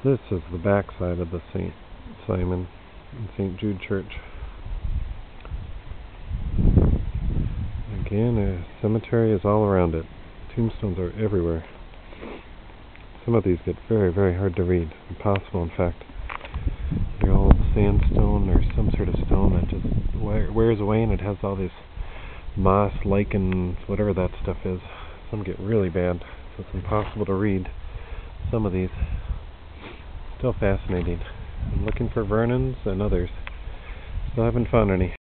This is the backside of the St. Simon and St. Jude Church. Again, a cemetery is all around it. Tombstones are everywhere. Some of these get very, very hard to read. Impossible, in fact. The old sandstone or some sort of stone that just wears away, and it has all these moss, lichens, whatever that stuff is. Some get really bad, so it's impossible to read some of these. Still fascinating. I'm looking for Vernons and others. Still haven't found any.